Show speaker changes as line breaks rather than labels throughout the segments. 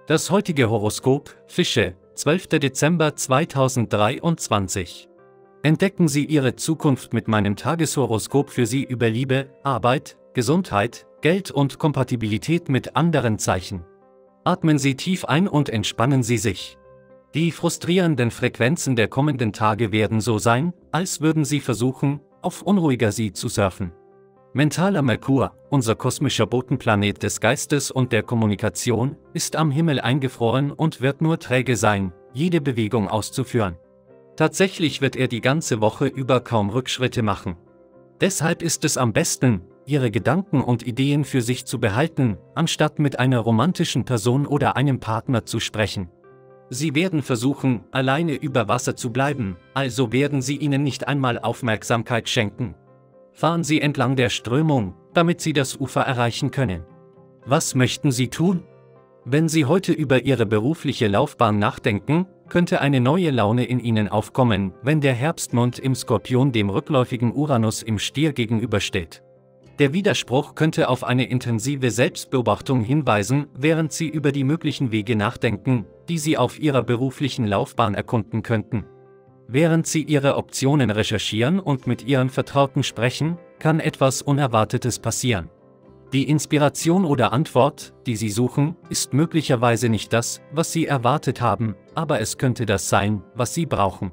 Das heutige Horoskop, Fische, 12. Dezember 2023. Entdecken Sie Ihre Zukunft mit meinem Tageshoroskop für Sie über Liebe, Arbeit, Gesundheit, Geld und Kompatibilität mit anderen Zeichen. Atmen Sie tief ein und entspannen Sie sich. Die frustrierenden Frequenzen der kommenden Tage werden so sein, als würden Sie versuchen, auf unruhiger See zu surfen. Mentaler Merkur, unser kosmischer Botenplanet des Geistes und der Kommunikation, ist am Himmel eingefroren und wird nur träge sein, jede Bewegung auszuführen. Tatsächlich wird er die ganze Woche über kaum Rückschritte machen. Deshalb ist es am besten, Ihre Gedanken und Ideen für sich zu behalten, anstatt mit einer romantischen Person oder einem Partner zu sprechen. Sie werden versuchen, alleine über Wasser zu bleiben, also werden Sie ihnen nicht einmal Aufmerksamkeit schenken. Fahren Sie entlang der Strömung, damit Sie das Ufer erreichen können. Was möchten Sie tun? Wenn Sie heute über Ihre berufliche Laufbahn nachdenken, könnte eine neue Laune in Ihnen aufkommen, wenn der Herbstmond im Skorpion dem rückläufigen Uranus im Stier gegenübersteht. Der Widerspruch könnte auf eine intensive Selbstbeobachtung hinweisen, während Sie über die möglichen Wege nachdenken, die Sie auf Ihrer beruflichen Laufbahn erkunden könnten. Während Sie Ihre Optionen recherchieren und mit Ihren Vertrauten sprechen, kann etwas Unerwartetes passieren. Die Inspiration oder Antwort, die Sie suchen, ist möglicherweise nicht das, was Sie erwartet haben, aber es könnte das sein, was Sie brauchen.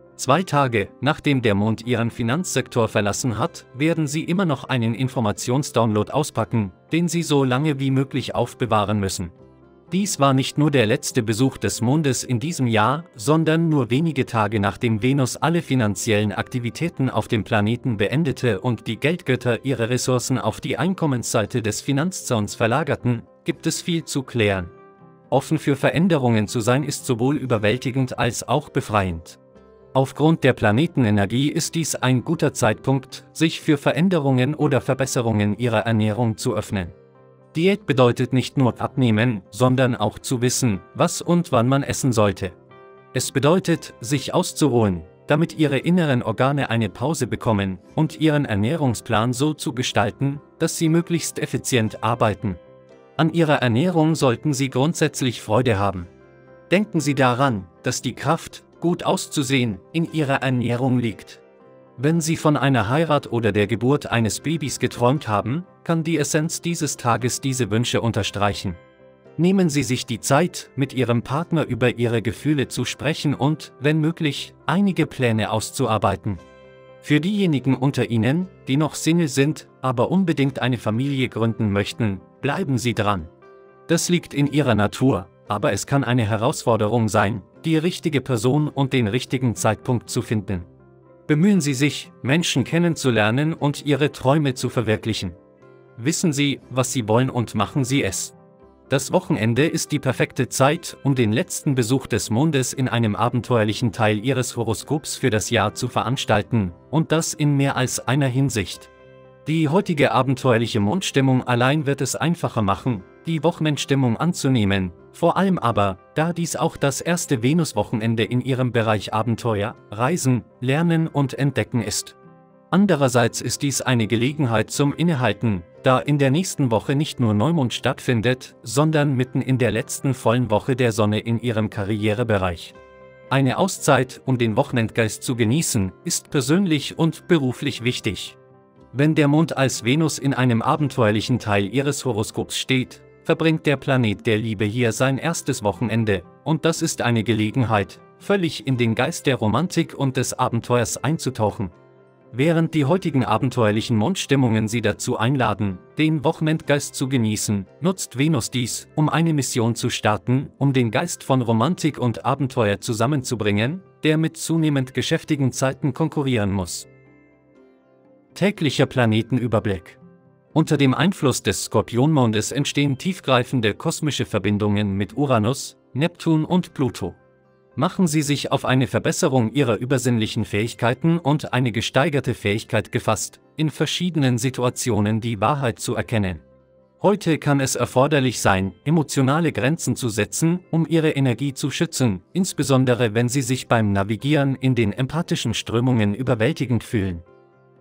2 Tage, nachdem der Mond Ihren Finanzsektor verlassen hat, werden Sie immer noch einen Informationsdownload auspacken, den Sie so lange wie möglich aufbewahren müssen. Dies war nicht nur der letzte Besuch des Mondes in diesem Jahr, sondern nur wenige Tage nachdem Venus alle finanziellen Aktivitäten auf dem Planeten beendete und die Geldgötter ihre Ressourcen auf die Einkommensseite des Finanzzauns verlagerten, gibt es viel zu klären. Offen für Veränderungen zu sein ist sowohl überwältigend als auch befreiend. Aufgrund der Planetenenergie ist dies ein guter Zeitpunkt, sich für Veränderungen oder Verbesserungen Ihrer Ernährung zu öffnen. Diät bedeutet nicht nur abnehmen, sondern auch zu wissen, was und wann man essen sollte. Es bedeutet, sich auszuruhen, damit Ihre inneren Organe eine Pause bekommen, und Ihren Ernährungsplan so zu gestalten, dass Sie möglichst effizient arbeiten. An Ihrer Ernährung sollten Sie grundsätzlich Freude haben. Denken Sie daran, dass die Kraft, gut auszusehen, in Ihrer Ernährung liegt. Wenn Sie von einer Heirat oder der Geburt eines Babys geträumt haben, kann die Essenz dieses Tages diese Wünsche unterstreichen. Nehmen Sie sich die Zeit, mit Ihrem Partner über Ihre Gefühle zu sprechen und, wenn möglich, einige Pläne auszuarbeiten. Für diejenigen unter Ihnen, die noch Single sind, aber unbedingt eine Familie gründen möchten, bleiben Sie dran. Das liegt in Ihrer Natur, aber es kann eine Herausforderung sein, die richtige Person und den richtigen Zeitpunkt zu finden. Bemühen Sie sich, Menschen kennenzulernen und Ihre Träume zu verwirklichen. Wissen Sie, was Sie wollen und machen Sie es. Das Wochenende ist die perfekte Zeit, um den letzten Besuch des Mondes in einem abenteuerlichen Teil Ihres Horoskops für das Jahr zu veranstalten, und das in mehr als einer Hinsicht. Die heutige abenteuerliche Mondstimmung allein wird es einfacher machen, die Wochenendstimmung anzunehmen, vor allem aber, da dies auch das erste Venuswochenende in Ihrem Bereich Abenteuer, Reisen, Lernen und Entdecken ist. Andererseits ist dies eine Gelegenheit zum Innehalten, da in der nächsten Woche nicht nur Neumond stattfindet, sondern mitten in der letzten vollen Woche der Sonne in Ihrem Karrierebereich. Eine Auszeit, um den Wochenendgeist zu genießen, ist persönlich und beruflich wichtig. Wenn der Mond als Venus in einem abenteuerlichen Teil Ihres Horoskops steht, verbringt der Planet der Liebe hier sein erstes Wochenende, und das ist eine Gelegenheit, völlig in den Geist der Romantik und des Abenteuers einzutauchen. Während die heutigen abenteuerlichen Mondstimmungen Sie dazu einladen, den Wochenendgeist zu genießen, nutzt Venus dies, um eine Mission zu starten, um den Geist von Romantik und Abenteuer zusammenzubringen, der mit zunehmend geschäftigen Zeiten konkurrieren muss. Täglicher Planetenüberblick. Unter dem Einfluss des Skorpionmondes entstehen tiefgreifende kosmische Verbindungen mit Uranus, Neptun und Pluto. Machen Sie sich auf eine Verbesserung Ihrer übersinnlichen Fähigkeiten und eine gesteigerte Fähigkeit gefasst, in verschiedenen Situationen die Wahrheit zu erkennen. Heute kann es erforderlich sein, emotionale Grenzen zu setzen, um Ihre Energie zu schützen, insbesondere wenn Sie sich beim Navigieren in den empathischen Strömungen überwältigend fühlen.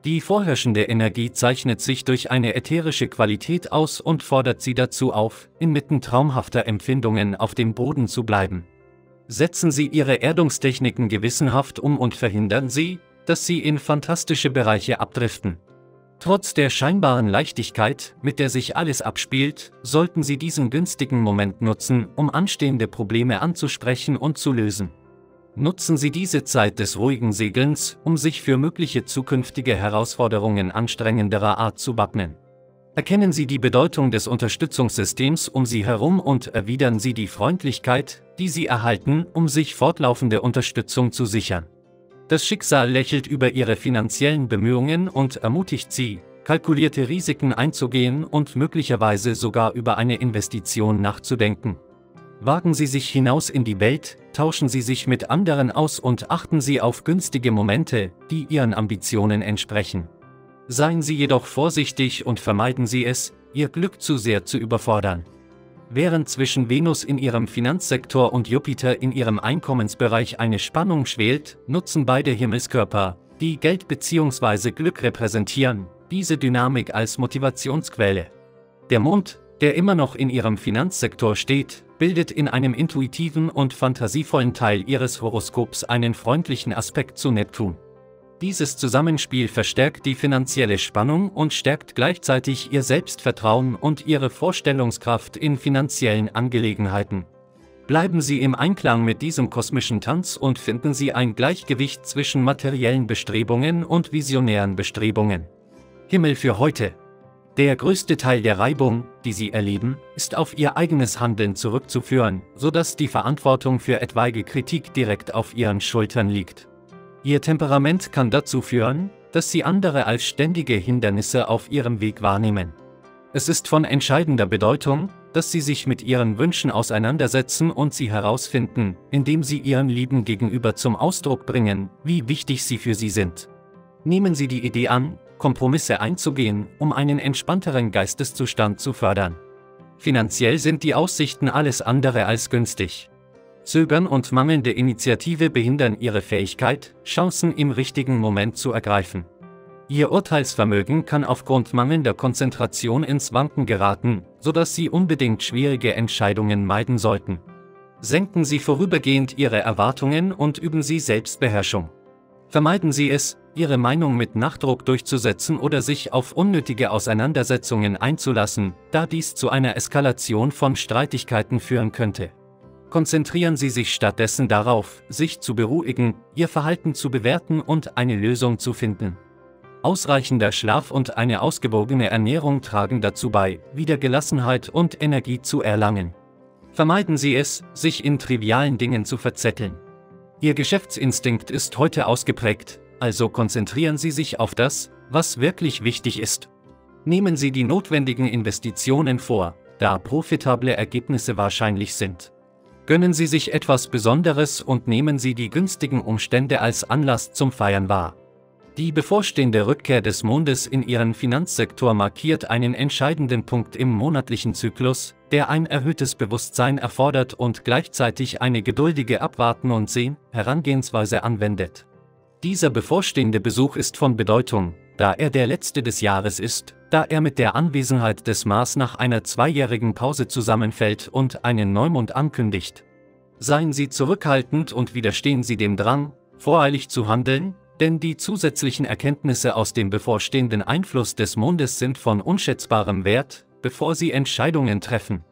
Die vorherrschende Energie zeichnet sich durch eine ätherische Qualität aus und fordert Sie dazu auf, inmitten traumhafter Empfindungen auf dem Boden zu bleiben. Setzen Sie Ihre Erdungstechniken gewissenhaft um und verhindern Sie, dass Sie in fantastische Bereiche abdriften. Trotz der scheinbaren Leichtigkeit, mit der sich alles abspielt, sollten Sie diesen günstigen Moment nutzen, um anstehende Probleme anzusprechen und zu lösen. Nutzen Sie diese Zeit des ruhigen Segelns, um sich für mögliche zukünftige Herausforderungen anstrengenderer Art zu wappnen. Erkennen Sie die Bedeutung des Unterstützungssystems um Sie herum und erwidern Sie die Freundlichkeit, die Sie erhalten, um sich fortlaufende Unterstützung zu sichern. Das Schicksal lächelt über Ihre finanziellen Bemühungen und ermutigt Sie, kalkulierte Risiken einzugehen und möglicherweise sogar über eine Investition nachzudenken. Wagen Sie sich hinaus in die Welt, tauschen Sie sich mit anderen aus und achten Sie auf günstige Momente, die Ihren Ambitionen entsprechen. Seien Sie jedoch vorsichtig und vermeiden Sie es, Ihr Glück zu sehr zu überfordern. Während zwischen Venus in Ihrem Finanzsektor und Jupiter in Ihrem Einkommensbereich eine Spannung schwelt, nutzen beide Himmelskörper, die Geld bzw. Glück repräsentieren, diese Dynamik als Motivationsquelle. Der Mond, der immer noch in Ihrem Finanzsektor steht, bildet in einem intuitiven und fantasievollen Teil Ihres Horoskops einen freundlichen Aspekt zu Neptun. Dieses Zusammenspiel verstärkt die finanzielle Spannung und stärkt gleichzeitig Ihr Selbstvertrauen und Ihre Vorstellungskraft in finanziellen Angelegenheiten. Bleiben Sie im Einklang mit diesem kosmischen Tanz und finden Sie ein Gleichgewicht zwischen materiellen Bestrebungen und visionären Bestrebungen. Himmel für heute. Der größte Teil der Reibung, die Sie erleben, ist auf Ihr eigenes Handeln zurückzuführen, sodass die Verantwortung für etwaige Kritik direkt auf Ihren Schultern liegt. Ihr Temperament kann dazu führen, dass Sie andere als ständige Hindernisse auf Ihrem Weg wahrnehmen. Es ist von entscheidender Bedeutung, dass Sie sich mit Ihren Wünschen auseinandersetzen und sie herausfinden, indem Sie Ihren Lieben gegenüber zum Ausdruck bringen, wie wichtig Sie für sie sind. Nehmen Sie die Idee an, Kompromisse einzugehen, um einen entspannteren Geisteszustand zu fördern. Finanziell sind die Aussichten alles andere als günstig. Zögern und mangelnde Initiative behindern Ihre Fähigkeit, Chancen im richtigen Moment zu ergreifen. Ihr Urteilsvermögen kann aufgrund mangelnder Konzentration ins Wanken geraten, sodass Sie unbedingt schwierige Entscheidungen meiden sollten. Senken Sie vorübergehend Ihre Erwartungen und üben Sie Selbstbeherrschung. Vermeiden Sie es, Ihre Meinung mit Nachdruck durchzusetzen oder sich auf unnötige Auseinandersetzungen einzulassen, da dies zu einer Eskalation von Streitigkeiten führen könnte. Konzentrieren Sie sich stattdessen darauf, sich zu beruhigen, Ihr Verhalten zu bewerten und eine Lösung zu finden. Ausreichender Schlaf und eine ausgewogene Ernährung tragen dazu bei, wieder Gelassenheit und Energie zu erlangen. Vermeiden Sie es, sich in trivialen Dingen zu verzetteln. Ihr Geschäftsinstinkt ist heute ausgeprägt, also konzentrieren Sie sich auf das, was wirklich wichtig ist. Nehmen Sie die notwendigen Investitionen vor, da profitable Ergebnisse wahrscheinlich sind. Gönnen Sie sich etwas Besonderes und nehmen Sie die günstigen Umstände als Anlass zum Feiern wahr. Die bevorstehende Rückkehr des Mondes in Ihren Finanzsektor markiert einen entscheidenden Punkt im monatlichen Zyklus, der ein erhöhtes Bewusstsein erfordert und gleichzeitig eine geduldige Abwarten- und Herangehensweise anwendet. Dieser bevorstehende Besuch ist von Bedeutung, da er der letzte des Jahres ist, da er mit der Anwesenheit des Mars nach einer 2-jährigen Pause zusammenfällt und einen Neumond ankündigt. Seien Sie zurückhaltend und widerstehen Sie dem Drang, voreilig zu handeln, denn die zusätzlichen Erkenntnisse aus dem bevorstehenden Einfluss des Mondes sind von unschätzbarem Wert, bevor Sie Entscheidungen treffen.